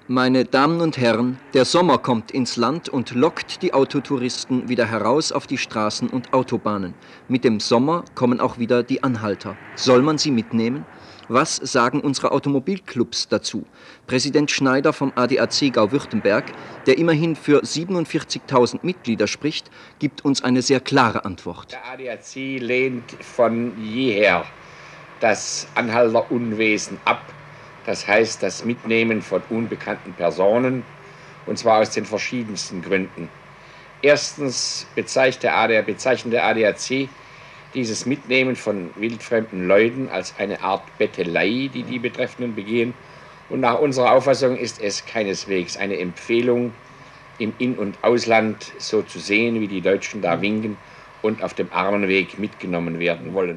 Meine Damen und Herren, der Sommer kommt ins Land und lockt die Autotouristen wieder heraus auf die Straßen und Autobahnen. Mit dem Sommer kommen auch wieder die Anhalter. Soll man sie mitnehmen? Was sagen unsere Automobilclubs dazu? Präsident Schneider vom ADAC Gau-Württemberg, der immerhin für 47.000 Mitglieder spricht, gibt uns eine sehr klare Antwort. Der ADAC lehnt von jeher das Anhalterunwesen ab. Das heißt, das Mitnehmen von unbekannten Personen, und zwar aus den verschiedensten Gründen. Erstens bezeichnet der ADAC dieses Mitnehmen von wildfremden Leuten als eine Art Bettelei, die die Betreffenden begehen. Und nach unserer Auffassung ist es keineswegs eine Empfehlung, im In- und Ausland so zu sehen, wie die Deutschen da winken und auf dem Armenweg mitgenommen werden wollen.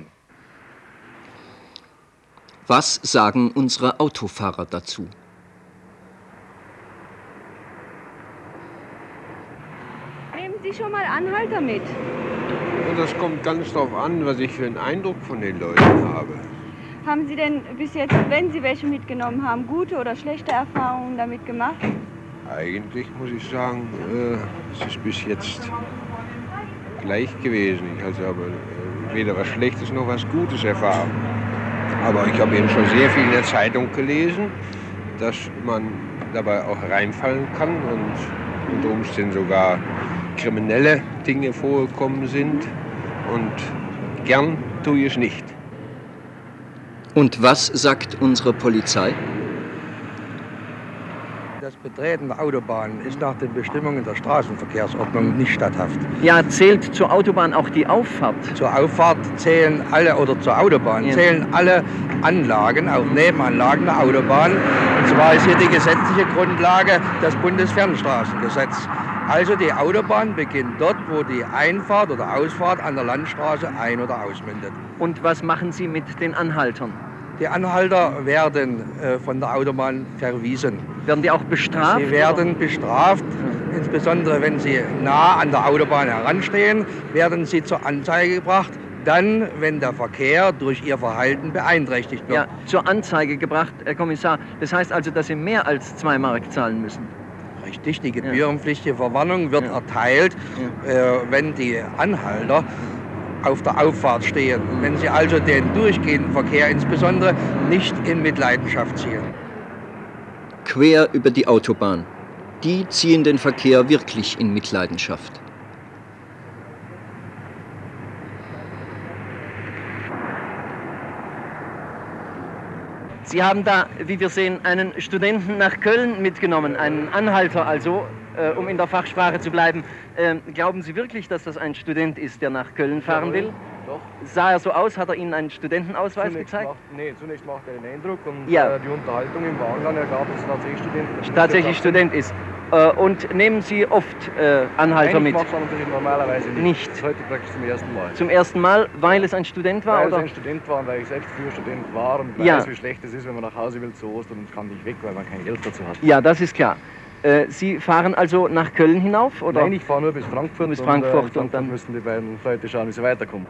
Was sagen unsere Autofahrer dazu? Nehmen Sie schon mal Anhalter mit? Und das kommt ganz darauf an, was ich für einen Eindruck von den Leuten habe. Haben Sie denn bis jetzt, wenn Sie welche mitgenommen haben, gute oder schlechte Erfahrungen damit gemacht? Eigentlich muss ich sagen, es ist bis jetzt gleich gewesen. Ich habe aber weder was Schlechtes noch was Gutes erfahren. Aber ich habe eben schon sehr viel in der Zeitung gelesen, dass man dabei auch reinfallen kann und unter Umständen sogar kriminelle Dinge vorgekommen sind. Und gern tue ich es nicht. Und was sagt unsere Polizei? Das Betreten der Autobahn ist nach den Bestimmungen der Straßenverkehrsordnung nicht statthaft. Ja, zählt zur Autobahn auch die Auffahrt? Zur Auffahrt zählen alle, oder zur Autobahn zählen alle Anlagen, auch Nebenanlagen der Autobahn. Und zwar ist hier die gesetzliche Grundlage das Bundesfernstraßengesetz. Also die Autobahn beginnt dort, wo die Einfahrt oder Ausfahrt an der Landstraße ein- oder ausmündet. Und was machen Sie mit den Anhaltern? Die Anhalter werden von der Autobahn verwiesen. Werden die auch bestraft? Sie werden bestraft, insbesondere wenn sie nah an der Autobahn heranstehen, werden sie zur Anzeige gebracht. Dann, wenn der Verkehr durch ihr Verhalten beeinträchtigt wird. Ja, zur Anzeige gebracht, Herr Kommissar. Das heißt also, dass Sie mehr als 2 Mark zahlen müssen? Richtig, die gebührenpflichtige Verwarnung wird erteilt, wenn die Anhalter auf der Auffahrt stehen. Wenn sie also den durchgehenden Verkehr insbesondere nicht in Mitleidenschaft ziehen. Quer über die Autobahn. Die ziehen den Verkehr wirklich in Mitleidenschaft. Sie haben da, wie wir sehen, einen Studenten nach Köln mitgenommen, einen Anhalter also, um in der Fachsprache zu bleiben. Glauben Sie wirklich, dass das ein Student ist, der nach Köln fahren will? Doch. Sah er so aus? Hat er Ihnen einen Studentenausweis gezeigt? Zunächst macht er den Eindruck und ja. Die Unterhaltung im Wagen ergab, dass er tatsächlich Student ist. Tatsächlich Student ist. Und nehmen Sie oft Anhalter mit? Nein, ich mache es natürlich normalerweise nicht. Das ist heute praktisch zum ersten Mal. Zum ersten Mal, weil es ein Student war? Weil oder? es ein Student war und weil ich selbst früher Student war und weiß, wie schlecht es ist, wenn man nach Hause will zu Ostern und kann nicht weg, weil man kein Geld dazu hat. Ja, das ist klar. Sie fahren also nach Köln hinauf? Oder? Nein, ich fahre nur bis Frankfurt. Bis Frankfurt und dann müssen die beiden Leute schauen, wie sie weiterkommen.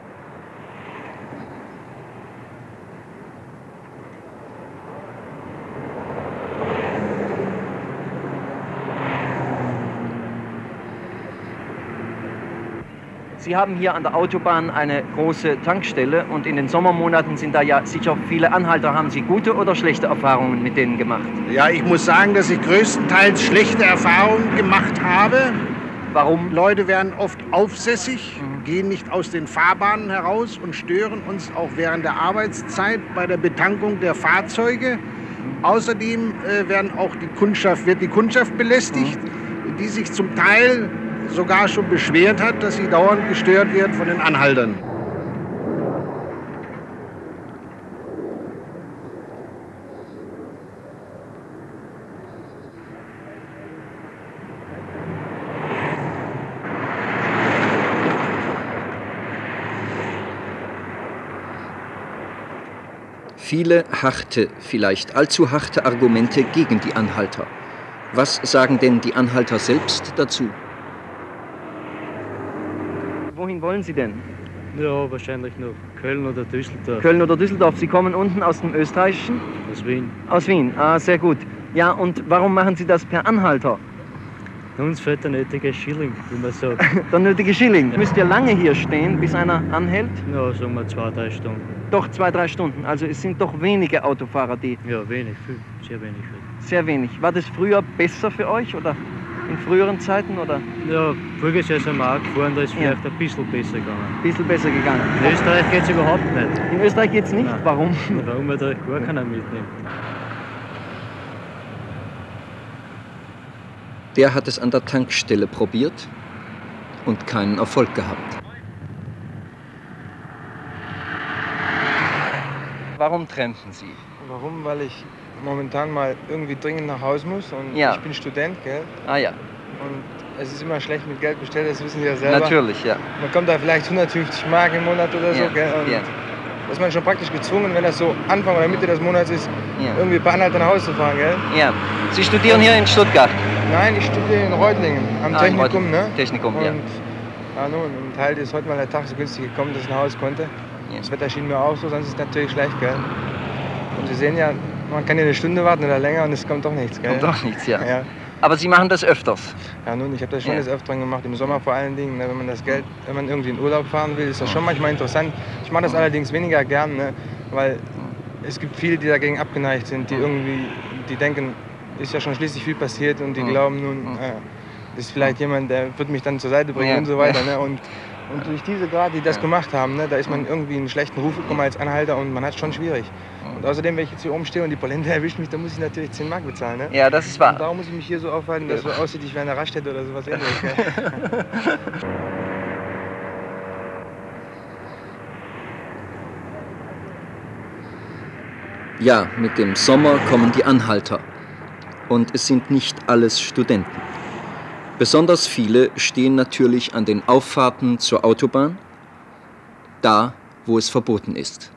Sie haben hier an der Autobahn eine große Tankstelle und in den Sommermonaten sind da ja sicher viele Anhalter. Haben Sie gute oder schlechte Erfahrungen mit denen gemacht? Ja, ich muss sagen, dass ich größtenteils schlechte Erfahrungen gemacht habe. Warum? Leute werden oft aufsässig, gehen nicht aus den Fahrbahnen heraus und stören uns auch während der Arbeitszeit bei der Betankung der Fahrzeuge. Außerdem wird die Kundschaft belästigt, die sich zum Teil sogar schon beschwert hat, dass sie dauernd gestört wird von den Anhaltern. Viele harte, vielleicht allzu harte Argumente gegen die Anhalter. Was sagen denn die Anhalter selbst dazu? Wohin wollen Sie denn? Ja, wahrscheinlich nach Köln oder Düsseldorf. Köln oder Düsseldorf. Sie kommen unten aus dem Österreichischen? Aus Wien. Aus Wien, ah, sehr gut. Ja, und warum machen Sie das per Anhalter? Uns fehlt der nötige Schilling, wie man sagt. Der nötige Schilling. Müsst ihr lange hier stehen, bis einer anhält? Ja, sagen wir 2-3 Stunden. Doch 2-3 Stunden. Also es sind doch wenige Autofahrer, die... Ja, wenig, viel, sehr wenig. Sehr wenig. War das früher besser für euch oder in früheren Zeiten? Oder? Ja, voriges Jahr sind wir auch gefahren, da ist vielleicht ein bisschen besser gegangen. Ein bisschen besser gegangen. In Österreich geht es überhaupt nicht. In Österreich geht es nicht? Nein. Warum? Warum wir da gar keiner mitnehmen. Der hat es an der Tankstelle probiert und keinen Erfolg gehabt. Warum trennten Sie? Warum? Weil ich momentan mal irgendwie dringend nach Hause muss und Ja. ich bin Student, gell? Ah ja, Und es ist immer schlecht mit Geld bestellt, das wissen Sie ja selber. natürlich, ja. Man kommt da vielleicht 150 Mark im Monat oder so, Ja, gell? Und ja. da ist man schon praktisch gezwungen, wenn das so Anfang oder Mitte des Monats ist, Ja. irgendwie per Anhalter nach Hause zu fahren, gell? Ja. Sie studieren hier in Stuttgart? Nein, ich studiere in Reutlingen, am Ah, in Technikum, Reutlingen. ne? Technikum, ja. Und ja, nun, und halt ist heute mal der Tag so günstig gekommen, dass ich nach Hause konnte. Ja. Das Wetter schien mir auch so, sonst ist es natürlich schlecht, gell? Und Sie sehen ja, man kann ja eine Stunde warten oder länger und es kommt doch nichts, gell? Kommt doch nichts, ja. Ja, Aber Sie machen das öfters? ja nun, ich habe das schon Ja. des Öfteren gemacht, im Sommer vor allen Dingen, ne, wenn man das Geld, wenn man irgendwie in Urlaub fahren will, ist das schon manchmal interessant. Ich mache das allerdings weniger gern, ne, weil es gibt viele, die dagegen abgeneigt sind, die irgendwie, die denken, ist ja schon schließlich viel passiert und die glauben nun, das ist vielleicht jemand, der wird mich dann zur Seite bringen Ja. und so weiter. Ne, und durch diese gerade, die das gemacht haben, ne, da ist man irgendwie in einen schlechten Ruf gekommen als Anhalter und man hat es schon schwierig. Und außerdem, wenn ich jetzt hier oben stehe und die Polente erwischt mich, dann muss ich natürlich 10 Mark bezahlen. Ne? Ja, das ist Und wahr. darum muss ich mich hier so aufhalten, dass es so aussieht, ich wäre in der Raststätte oder sowas ähnliches. Gell? Ja, mit dem Sommer kommen die Anhalter. Und es sind nicht alles Studenten. Besonders viele stehen natürlich an den Auffahrten zur Autobahn, da, wo es verboten ist.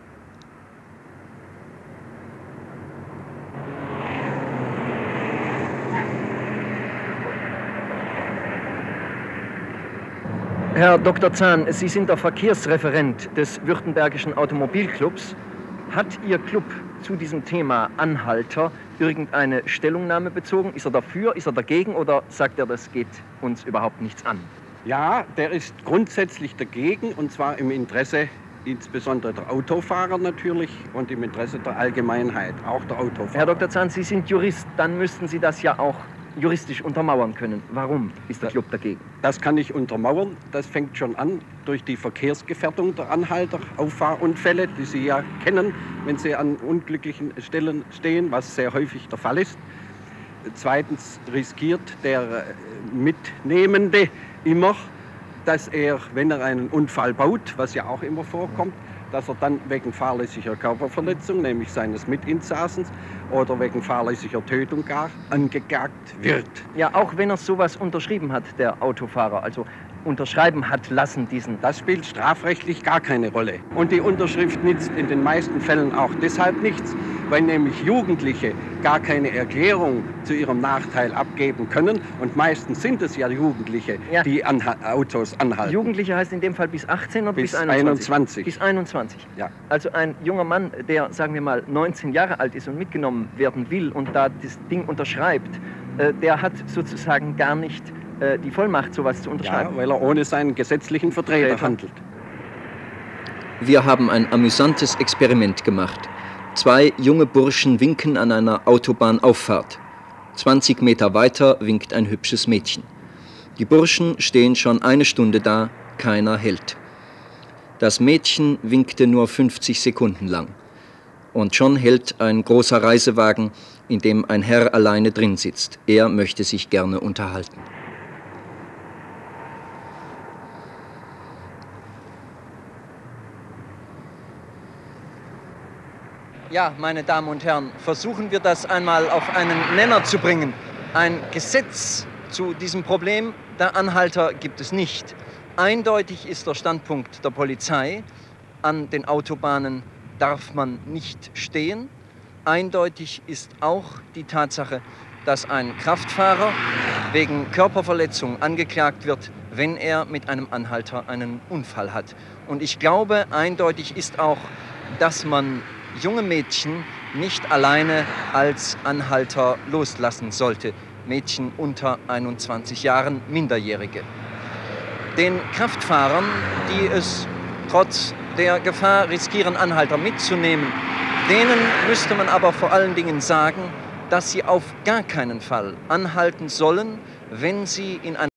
Herr Dr. Zahn, Sie sind der Verkehrsreferent des Württembergischen Automobilclubs. Hat Ihr Club zu diesem Thema Anhalter irgendeine Stellungnahme bezogen? Ist er dafür, ist er dagegen oder sagt er, das geht uns überhaupt nichts an? Ja, der ist grundsätzlich dagegen, und zwar im Interesse insbesondere der Autofahrer natürlich und im Interesse der Allgemeinheit, auch der Autofahrer. Herr Dr. Zahn, Sie sind Jurist, dann müssten Sie das ja auch juristisch untermauern können. Warum ist der Club dagegen? Das kann ich untermauern. Das fängt schon an durch die Verkehrsgefährdung der Anhalter, Auffahrunfälle, die Sie ja kennen, wenn Sie an unglücklichen Stellen stehen, was sehr häufig der Fall ist. Zweitens riskiert der Mitnehmende immer, dass er, wenn er einen Unfall baut, was ja auch immer vorkommt, dass er dann wegen fahrlässiger Körperverletzung, nämlich seines Mitinsassens, oder wegen fahrlässiger Tötung gar angeklagt wird. Ja, auch wenn er sowas unterschrieben hat, der Autofahrer, also unterschreiben hat lassen, diesen... Das spielt strafrechtlich gar keine Rolle. Und die Unterschrift nützt in den meisten Fällen auch deshalb nichts, weil nämlich Jugendliche gar keine Erklärung zu ihrem Nachteil abgeben können. Und meistens sind es ja Jugendliche, die Autos anhalten. Jugendliche heißt in dem Fall bis 18 oder bis 21? Bis 21. Ja. Also ein junger Mann, der, sagen wir mal, 19 Jahre alt ist und mitgenommen werden will und da das Ding unterschreibt, der hat sozusagen gar nicht die Vollmacht, sowas zu unterschreiben. Ja, weil er ohne seinen gesetzlichen Vertreter handelt. Wir haben ein amüsantes Experiment gemacht. 2 junge Burschen winken an einer Autobahnauffahrt. 20 Meter weiter winkt ein hübsches Mädchen. Die Burschen stehen schon eine Stunde da, keiner hält. Das Mädchen winkte nur 50 Sekunden lang. Und schon hält ein großer Reisewagen, in dem ein Herr alleine drin sitzt. Er möchte sich gerne unterhalten. Ja, meine Damen und Herren, versuchen wir das einmal auf einen Nenner zu bringen. Ein Gesetz zu diesem Problem der Anhalter gibt es nicht. Eindeutig ist der Standpunkt der Polizei, an den Autobahnen darf man nicht stehen. Eindeutig ist auch die Tatsache, dass ein Kraftfahrer wegen Körperverletzung angeklagt wird, wenn er mit einem Anhalter einen Unfall hat. Und ich glaube, eindeutig ist auch, dass man junge Mädchen nicht alleine als Anhalter loslassen sollte. Mädchen unter 21 Jahren, Minderjährige. Den Kraftfahrern, die es trotz der Gefahr riskieren, Anhalter mitzunehmen, denen müsste man aber vor allen Dingen sagen, dass sie auf gar keinen Fall anhalten sollen, wenn sie in einer